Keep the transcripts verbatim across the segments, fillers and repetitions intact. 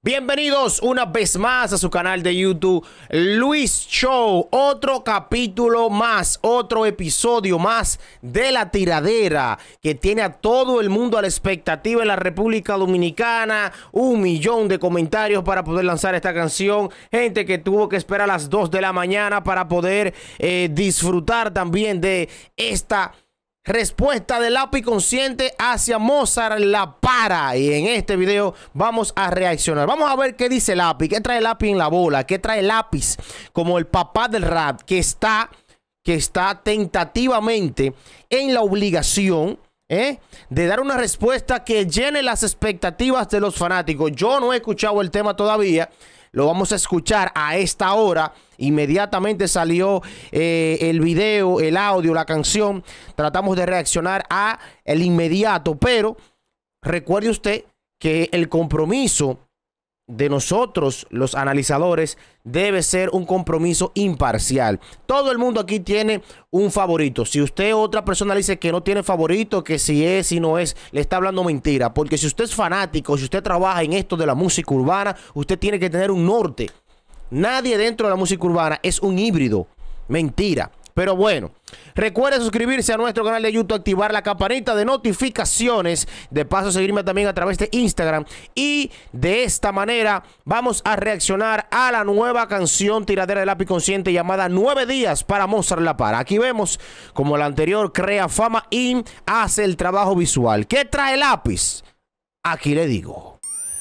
Bienvenidos una vez más a su canal de YouTube, Luis Show. Otro capítulo más, otro episodio más de la tiradera que tiene a todo el mundo a la expectativa en la República Dominicana. Un millón de comentarios para poder lanzar esta canción. Gente que tuvo que esperar a las dos de la mañana para poder eh, disfrutar también de esta respuesta del lápiz consciente hacia Mozart La Para. Y en este video vamos a reaccionar. Vamos a ver qué dice Lápiz, qué trae Lápiz en la bola, qué trae Lápiz como el papá del rap, que está, que está tentativamente en la obligación ¿eh? de dar una respuesta que llene las expectativas de los fanáticos. Yo no he escuchado el tema todavía. Lo vamos a escuchar a esta hora. Inmediatamente salió eh, el video, el audio, la canción. Tratamos de reaccionar a el inmediato. Pero recuerde usted que el compromiso de nosotros, los analizadores, debe ser un compromiso imparcial. Todo el mundo aquí tiene un favorito. Si usted otra persona le dice que no tiene favorito, que si es, si no es, le está hablando mentira. Porque si usted es fanático, si usted trabaja en esto de la música urbana, usted tiene que tener un norte. Nadie dentro de la música urbana es un híbrido. Mentira. Pero bueno, recuerde suscribirse a nuestro canal de YouTube, activar la campanita de notificaciones. De paso, seguirme también a través de Instagram. Y de esta manera vamos a reaccionar a la nueva canción tiradera de Lápiz Consciente llamada Nueve Días para Mozart La Para. Aquí vemos como la anterior crea fama y hace el trabajo visual. ¿Qué trae Lápiz? Aquí le digo.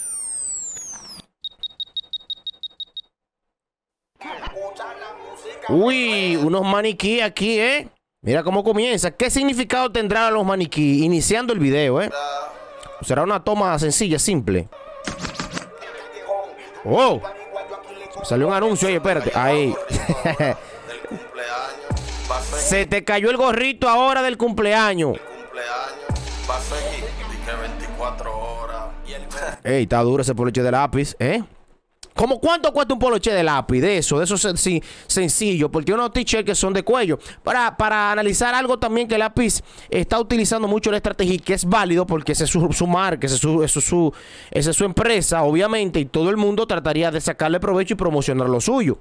Uy, unos maniquí aquí, ¿eh? Mira cómo comienza. ¿Qué significado tendrá los maniquí iniciando el video, eh? ¿Será una toma sencilla, simple? ¡Oh! Salió un anuncio ahí, espérate. Ahí. Se te cayó el gorrito ahora del cumpleaños. Ey, está duro ese poloche de lápiz, ¿eh? ¿Cómo cuánto cuesta un poloche de lápiz? De eso, de eso es sí, sencillo. Porque unos t-shirts que son de cuello. Para, para analizar algo también que Lápiz está utilizando mucho la estrategia, que es válido porque esa es su, su marca, esa es su, esa es su, esa es su empresa, obviamente. Y todo el mundo trataría de sacarle provecho y promocionar lo suyo.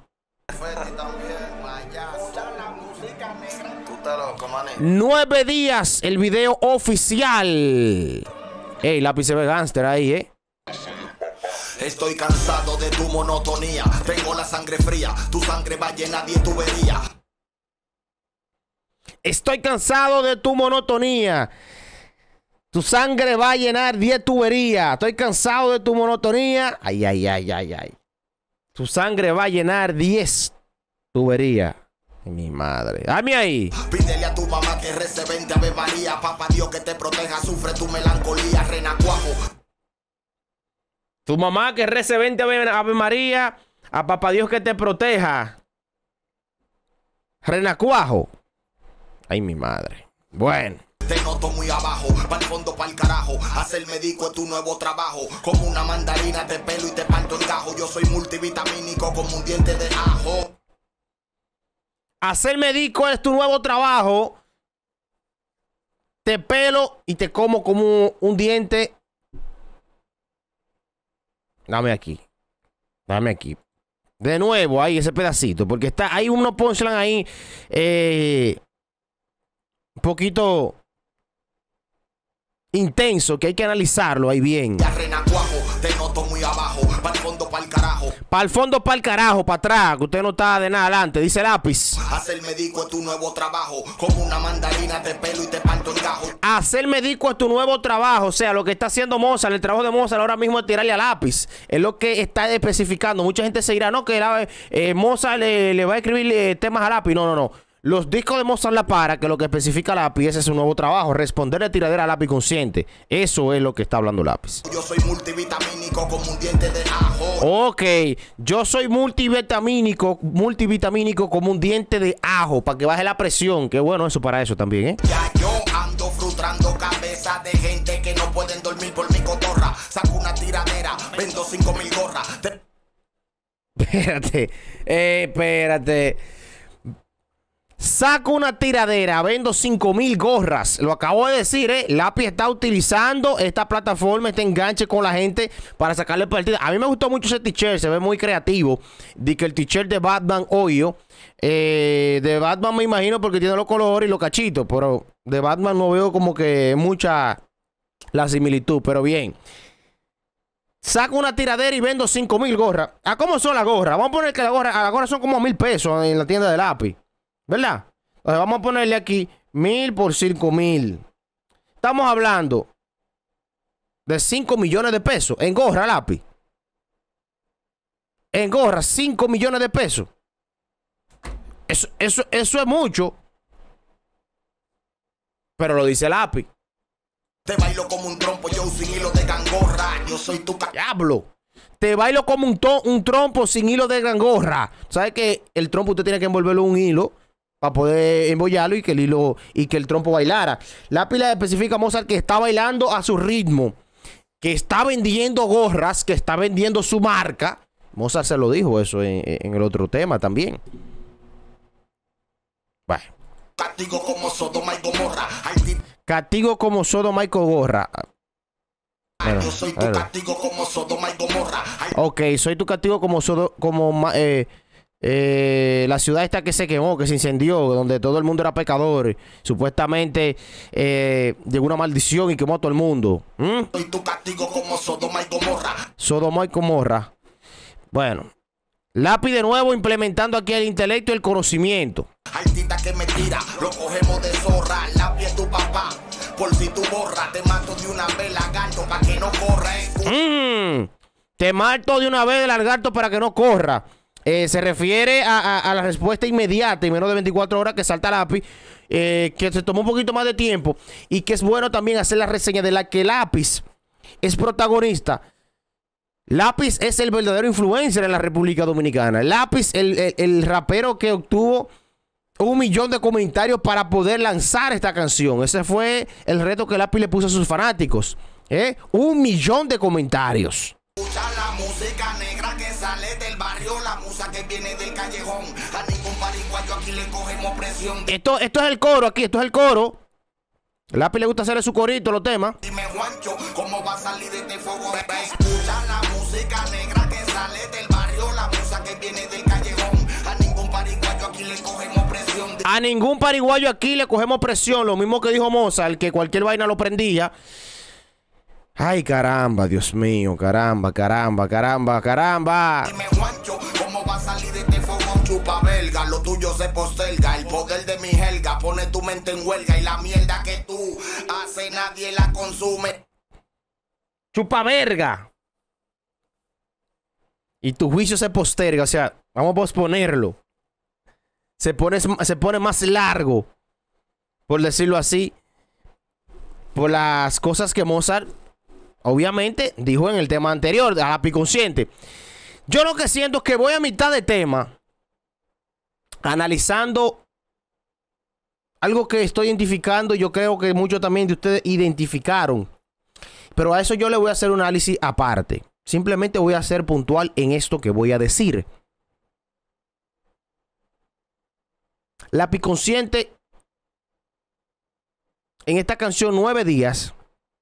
Nueve días, el video oficial. Ey, Lápiz se ve gánster ahí, ¿eh? Estoy cansado de tu monotonía. Tengo la sangre fría. Tu sangre va llena de tubería. Estoy cansado de tu monotonía. Tu sangre va a llenar diez tuberías. Estoy cansado de tu monotonía. Ay, ay, ay, ay, ay. Tu sangre va a llenar diez tuberías. Ay, mi madre. Dame ahí. Pídele a tu mamá que rece veinte Ave María. Papá Dios que te proteja. Sufre tu melancolía. Renacuajo. Tu mamá que rece veinte Ave María. A papá Dios que te proteja. Renacuajo. Ay, mi madre. Bueno. Te noto muy abajo, para el fondo, para el carajo. Hacer médico es tu nuevo trabajo. Como una mandarina te pelo y te parto el gajo. Yo soy multivitamínico como un diente de ajo. Hacer médico es tu nuevo trabajo. Te pelo y te como como un diente. Dame aquí. Dame aquí. De nuevo ahí ese pedacito. Porque está hay unos punchline ahí. Eh, un poquito intenso. Que hay que analizarlo ahí bien. Ya renacuajo, te noto muy abajo. Para el fondo, para el carajo. Para el fondo, para el carajo, para atrás. Que usted no está de nada adelante. Dice Lápiz. Hacer médico es tu nuevo trabajo. Como una mandarina te pelo y te parto el gajo. Hacer médico es tu nuevo trabajo. O sea, lo que está haciendo Mozart, el trabajo de Mozart ahora mismo es tirarle a Lápiz. Es lo que está especificando. Mucha gente se dirá, no, que la, eh, Mozart le, le va a escribir eh, temas a Lápiz. No, no, no. Los discos de Mozart La Para, que lo que especifica Lápiz, ese es su nuevo trabajo. Responderle tiradera a Lápiz Consciente. Eso es lo que está hablando Lápiz. Yo soy multivitamínico como un diente de ajo. Ok. Yo soy multivitamínico, multivitamínico como un diente de ajo. Para que baje la presión. Qué bueno eso para eso también, ¿eh? Ya yo ando frustrando cabezas de gente que no pueden dormir por mi cotorra. Saco una tiradera, vendo cinco mil gorras. Te... Espérate. Eh, espérate. Saco una tiradera, vendo cinco mil gorras. Lo acabo de decir, ¿eh? Lápiz está utilizando esta plataforma, este enganche con la gente para sacarle partido. A mí me gustó mucho ese t-shirt, se ve muy creativo. De que el t-shirt de Batman Hoyo. Eh, de Batman me imagino porque tiene los colores y los cachitos. Pero de Batman no veo como que mucha la similitud, pero bien. Saco una tiradera y vendo cinco mil gorras. ¿A cómo son las gorras? Vamos a poner que las gorras, las gorras son como mil pesos en la tienda de Lápiz. ¿Verdad? Entonces vamos a ponerle aquí mil por cinco mil. Estamos hablando de cinco millones de pesos en gorra, Lápiz. En gorra, cinco millones de pesos. Eso, eso, eso es mucho. Pero lo dice Lápiz. Te bailo como un trompo, yo sin hilo de gangorra. Yo soy tu ca... Diablo. Te bailo como un, un trompo sin hilo de gangorra. ¿Sabes que el trompo usted tiene que envolverlo en un hilo para poder embollarlo y que el hilo y que el trompo bailara? Lápiz le especifica a Mozart que está bailando a su ritmo, que está vendiendo gorras, que está vendiendo su marca. Mozart se lo dijo eso en, en el otro tema también. Bueno. Castigo como Sodoma y Gomorra. Castigo como Sodoma y Gomorra. Bueno, yo soy tu bueno. castigo como Sodoma y Gomorra. Ok, soy tu castigo como Sodoma, como eh, eh, la ciudad esta que se quemó, que se incendió, donde todo el mundo era pecador. Supuestamente eh, llegó una maldición y quemó a todo el mundo. ¿Mm? Soy tu castigo como Sodoma y Gomorra. Sodoma y Gomorra. Bueno, Lápiz de nuevo implementando aquí el intelecto y el conocimiento. Altita que me tira, lo cogemos de zorra. Lápiz es tu papá, por si tú borra. Te mato de una vez, lagarto, para que no corra. Mm, te mato de una vez, lagarto, para que no corra. Eh, se refiere a, a, a la respuesta inmediata en menos de veinticuatro horas que salta Lápiz, eh, que se tomó un poquito más de tiempo y que es bueno también hacer la reseña de la que Lápiz es protagonista. Lápiz es el verdadero influencer en la República Dominicana. Lápiz, el, el, el rapero que obtuvo un millón de comentarios para poder lanzar esta canción. Ese fue el reto que Lápiz le puso a sus fanáticos. ¿Eh? Un millón de comentarios. Escucha la música negra que sale del barrio, la musa que viene del callejón. A ningún pariguayo aquí le cogemos presión. Esto, esto es el coro aquí, esto es el coro. Lápiz le gusta hacerle su corito, los temas. Dime, Juancho, ¿cómo va a salir de este fuego? Escucha la música negra que sale del barrio, la musa que viene del callejón. A ningún pariguayo aquí le cogemos presión. A ningún pariguayo aquí le cogemos presión. Lo mismo que dijo Mozart, que cualquier vaina lo prendía. Ay, caramba, Dios mío, caramba, caramba, caramba, caramba. Dime, Juancho, ¿cómo va a salir de este fuego? Chupa belga, lo tuyo se posterga. El poder de mi helga pone tu mente en huelga. Y la mierda que tú haces nadie la consume. Chupa verga. Y tu juicio se posterga, o sea, vamos a posponerlo. Se pone, se pone más largo, por decirlo así, por las cosas que Mozart obviamente dijo en el tema anterior, a Lápiz Consciente. Yo lo que siento es que voy a mitad de tema analizando algo que estoy identificando. Yo creo que muchos también de ustedes identificaron, pero a eso yo le voy a hacer un análisis aparte. Simplemente voy a ser puntual en esto que voy a decir. Lápiz Consciente en esta canción Nueve Días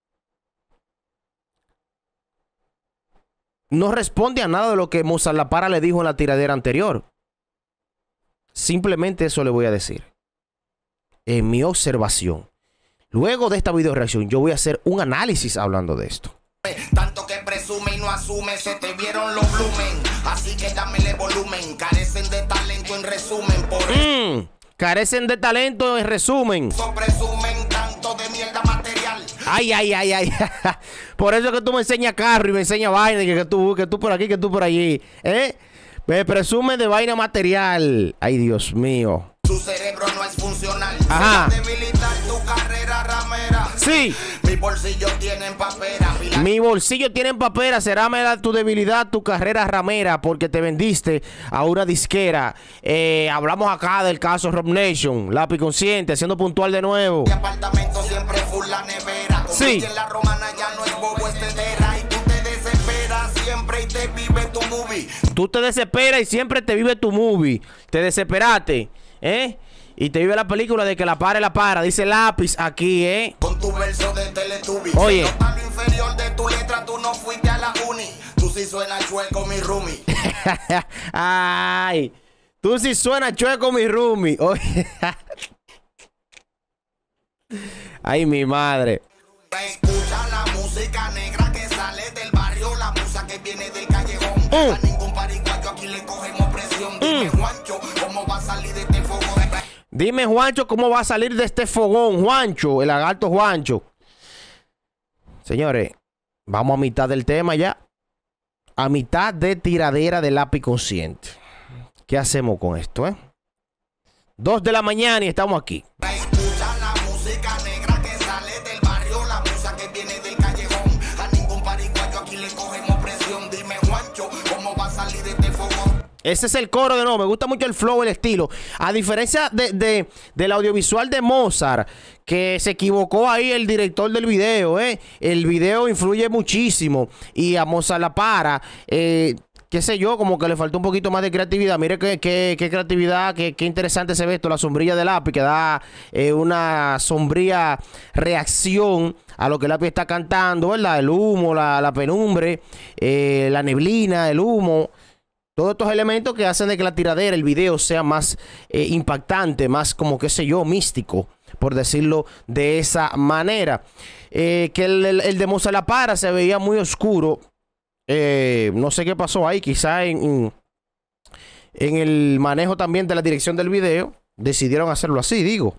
no responde a nada de lo que Mozart La Para le dijo en la tiradera anterior. Simplemente eso le voy a decir. En mi observación. Luego de esta video reacción, yo voy a hacer un análisis hablando de esto. Tanto que presume y no asume, se te vieron los blumen. Así que dámele volumen. Carecen de talento en resumen. Por mm, carecen de talento en resumen. Eso presumen tanto de mierda material. Ay, ay, ay, ay. Por eso que tú me enseñas carro y me enseñas vaina. Que, que, tú, que tú por aquí, que tú por allí. ¿Eh? Me presume de vaina material. Ay, Dios mío. Tu cerebro no es funcional. Ajá. Se va a debilitar tu carrera ramera. Sí. Mi bolsillo tiene papera. Mi bolsillo tiene papera. Será mera tu debilidad, tu carrera ramera, porque te vendiste a una disquera. Eh, hablamos acá del caso Rob Nation. Lápiz Consciente, haciendo puntual de nuevo. Mi apartamento siempre full la nevera. Sí. En la romana ya no es bobo, es tetera. Y tú te desesperas siempre y te vive tu movie. Tú te desesperas y siempre te vive tu movie. Te desesperaste. ¿Eh? Y te vive la película de que la para y la para. Dice lápiz aquí, ¿eh? Con tu verso de Teletubbies. Oye. Se nota lo inferior de tu letra, tú no fuiste a la uni. Tú sí suenas chueco, mi roomie. Ay, tú sí suenas chueco, mi roomie. Oye. Ay, mi madre. Escucha la música negra que sale del barrio, la musa que viene del callejón. Mm. A ningún pariguayo aquí le cogemos presión. Dime, Mm. Juancho, ¿cómo va a salir de este fogón? Dime, Juancho, ¿cómo va a salir de este fogón? Juancho, el lagarto Juancho. Señores, vamos a mitad del tema ya. A mitad de tiradera de lápiz consciente. ¿Qué hacemos con esto, eh? Dos de la mañana y estamos aquí. Escucha la música negra que sale del barrio, la musa que viene del callejón. A ningún pariguayo aquí le cogemos presión. Dime, Juancho, ¿cómo va a salir de este fogón? Ese es el coro de nuevo. Me gusta mucho el flow, el estilo. A diferencia de, de, del audiovisual de Mozart, que se equivocó ahí el director del video, ¿eh? El video influye muchísimo. Y a Mozart la para. Eh, qué sé yo, como que le faltó un poquito más de creatividad. Mire qué, qué, qué creatividad, qué, qué interesante se ve esto. La sombrilla de lápiz que da eh, una sombría reacción a lo que el lápiz está cantando, ¿verdad? El humo, la, la penumbre, eh, la neblina, el humo. Todos estos elementos que hacen de que la tiradera, el video, sea más eh, impactante, más como, qué sé yo, místico, por decirlo de esa manera. Eh, que el, el, el de Mozart la para se veía muy oscuro. Eh, no sé qué pasó ahí, quizá en, en, en el manejo también de la dirección del video, decidieron hacerlo así, digo.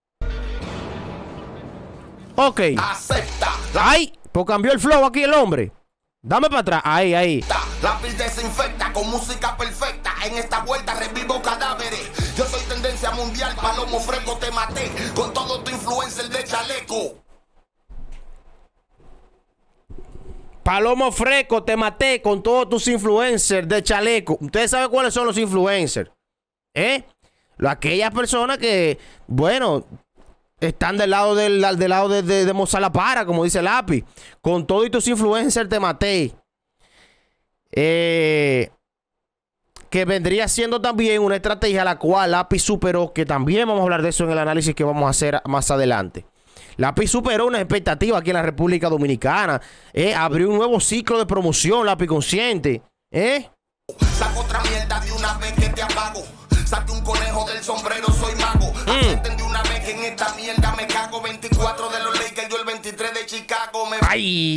Ok. Acepta. Ay, pues cambió el flow aquí el hombre. Dame para atrás, ahí, ahí. Lápiz desinfecta con música perfecta. En esta vuelta revivo cadáveres. Yo soy tendencia mundial, palomo fresco te maté. Con todo tu influencer de chaleco. Palomo Fresco, te maté con todos tus influencers de chaleco. Ustedes saben cuáles son los influencers, ¿eh? Aquellas personas que, bueno, están del lado del, del lado de, de, de Mozart la para, como dice Lápiz. Con todos tus influencers te maté. Eh, que vendría siendo también una estrategia a la cual Lápiz superó, que también vamos a hablar de eso en el análisis que vamos a hacer más adelante. Lápiz superó una expectativa aquí en la República Dominicana. Eh, abrió un nuevo ciclo de promoción, Lápiz Consciente. ¿Eh? Saco otra mierda de una vez que te apago. Saque un conejo del sombrero, soy mago. Mm. Acepten de una vez que en esta mierda me cago. veinticuatro de los Lakers, yo el veintitrés de Chicago. Me...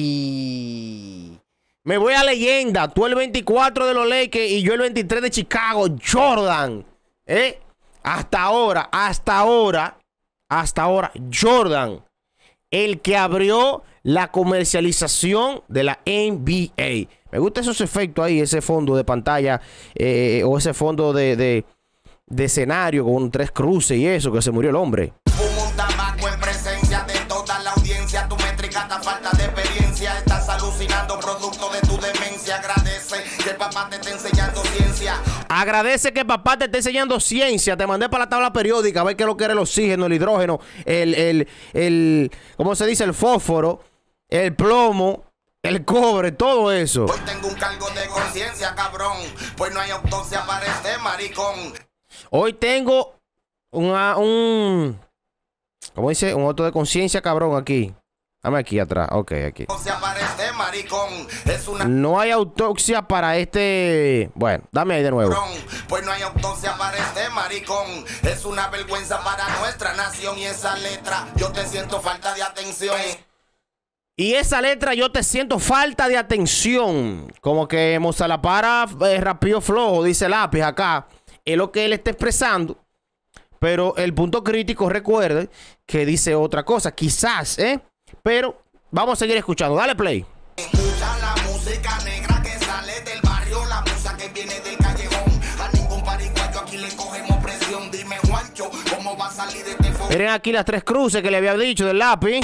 ¡Ay! Me voy a leyenda. Tú el veinticuatro de los Lakers y yo el veintitrés de Chicago. Jordan. ¿Eh? Hasta ahora, hasta ahora, hasta ahora, Jordan. El que abrió la comercialización de la N B A. Me gusta esos efectos ahí, ese fondo de pantalla eh, o ese fondo de, de, de escenario con tres cruces y eso, que se murió el hombre. Fumo un tabaco en presencia de toda la audiencia. Tu métrica está falta de experiencia. Estás alucinando producto de tu demencia. Agradece que papá te esté enseñando ciencia. Agradece que papá te esté enseñando ciencia. Te mandé para la tabla periódica a ver qué es lo que era el oxígeno, el hidrógeno, el, el, el, ¿cómo se dice? El fósforo, el plomo, el cobre, todo eso. Hoy tengo un cargo de conciencia, cabrón. Pues no hay autopsia para este maricón. Hoy tengo una, un, ¿cómo dice? Un auto de conciencia, cabrón, aquí. Dame aquí atrás, ok, aquí. Autopsia para este maricón. Es una... No hay autopsia para este... Bueno, dame ahí de nuevo. Pues no hay autopsia para este maricón. Es una vergüenza para nuestra nación. Y esa letra, yo te siento falta de atención. Y esa letra, yo te siento falta de atención. Como que Mozart la para eh, rápido flojo, dice Lápiz acá. Es lo que él está expresando. Pero el punto crítico, recuerde que dice otra cosa. Quizás, ¿eh? Pero vamos a seguir escuchando. Dale play. Escucha la música negra que sale del barrio, la musa que viene del callejón. A ningún pariguayo aquí le cogemos presión. Dime, Juancho, ¿cómo va a salir de este fondo? Miren aquí las tres cruces que le había dicho del Lápiz.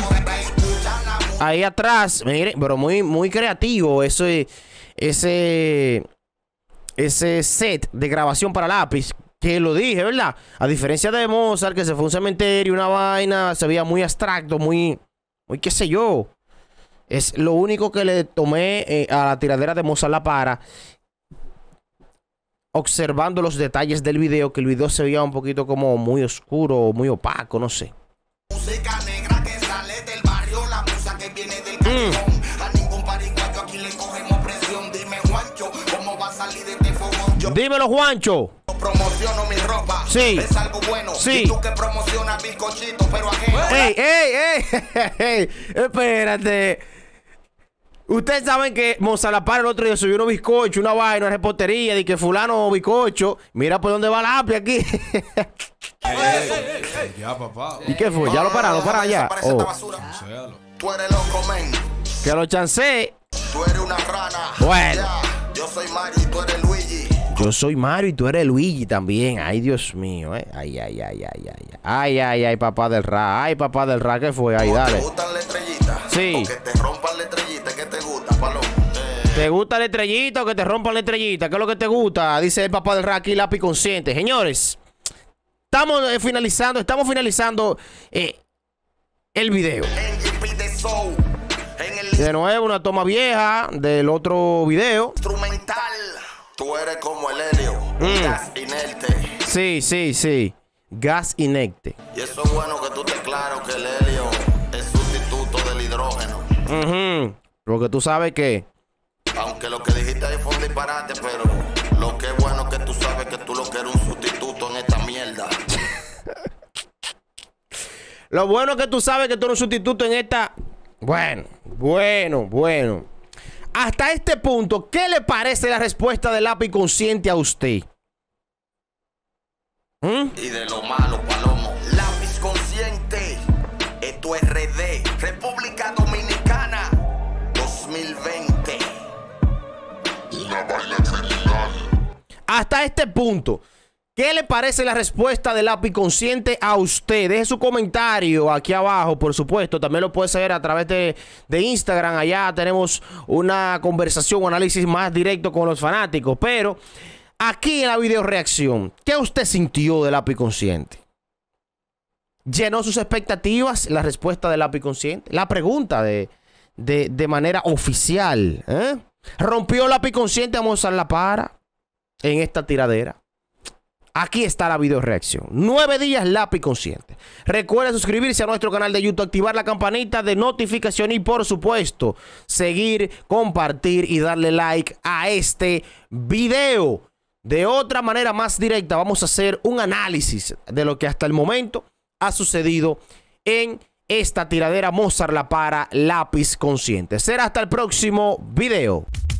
Ahí atrás, miren, pero muy, muy creativo ese, ese, ese set de grabación para Lápiz. Que lo dije, ¿verdad? A diferencia de Mozart, que se fue a un cementerio, una vaina, se veía muy abstracto, muy... Muy qué sé yo. Es lo único que le tomé eh, a la tiradera de Mozart la para. observando los detalles del video, que el video se veía un poquito como muy oscuro, muy opaco, no sé. Música negra que sale del barrio, la musa que viene del callejón. Mm. A ningún pariguayo aquí le cogemos presión. Dime, Juancho, ¿cómo va a salir de este fogón? Yo Dímelo, Juancho. Promociono mi ropa. Sí. Es algo bueno. Sí. Y tú que promocionas bizcochito, pero ajeno. ¡Ey, ey, ey! ey espérate. Ustedes saben que Monsalapar el otro día subió unos bizcochos, una vaina, una repostería, de que fulano bizcocho. Mira por dónde va la apia aquí. Ya, papá. ¿Y qué fue? ¿Ya lo pararon? ¿Para allá? Oh. Tú eres loco, men. Que lo chancé. Tú eres una rana. Bueno. Ya. Yo soy Mario y tú eres Luigi. Yo soy Mario y tú eres Luigi también. Ay, Dios mío, eh. Ay, ay, ay, ay, ay. Ay, ay, ay, papá del Ra. Ay, papá del Ra, ¿qué fue? Ay, dale. ¿Te gustan las estrellitas? Sí. O que te rompan la estrellita, ¿qué te gusta, Paloma? Eh. ¿Te gusta la estrellita o que te rompan la estrellita? ¿Qué es lo que te gusta? Dice el papá del Ra aquí, lápiz consciente. Señores, estamos eh, finalizando, estamos finalizando eh, el video. En G P de Soul, en el De nuevo, una toma vieja del otro video. instrumental. Tú eres como el helio, Mm. gas inerte. Sí, sí, sí. Gas inerte. Y eso es bueno que tú te claro que el helio es sustituto del hidrógeno. Uh-huh. Porque tú sabes que... Aunque lo que dijiste ahí fue un disparate, pero lo que es bueno es que tú sabes que tú lo que eres un sustituto en esta mierda. Lo bueno es que tú sabes que tú eres un sustituto en esta... Bueno, bueno, bueno. Hasta este punto, ¿qué le parece la respuesta del lápiz consciente a usted? ¿Mm? Y de lo malo, Palomo. Lápiz consciente. Esto es R D. República Dominicana. dos mil veinte. Una vaina criminal. Hasta este punto, ¿qué le parece la respuesta del lápiz consciente a usted? Deje su comentario aquí abajo, por supuesto. También lo puede hacer a través de, de Instagram. Allá tenemos una conversación o análisis más directo con los fanáticos. Pero aquí en la video reacción, ¿qué usted sintió del lápiz consciente? ¿Llenó sus expectativas la respuesta del lápiz consciente? La pregunta de, de, de manera oficial. ¿eh? ¿Rompió el lápiz consciente a Monsalapar en esta tiradera? Aquí está la video reacción. Nueve días lápiz consciente. Recuerda suscribirse a nuestro canal de YouTube, activar la campanita de notificación y por supuesto seguir, compartir y darle like a este video. De otra manera más directa vamos a hacer un análisis de lo que hasta el momento ha sucedido en esta tiradera Monsalapar lápiz consciente. Será hasta el próximo video.